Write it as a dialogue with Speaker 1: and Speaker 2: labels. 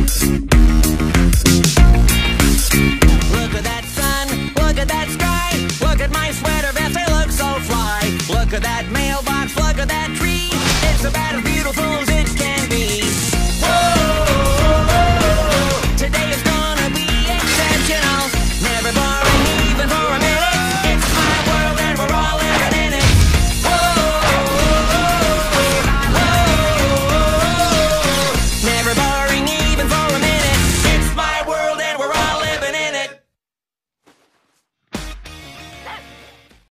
Speaker 1: Look at that sun, look at that sky, look at my sweater vest, I look so fly. Look at that man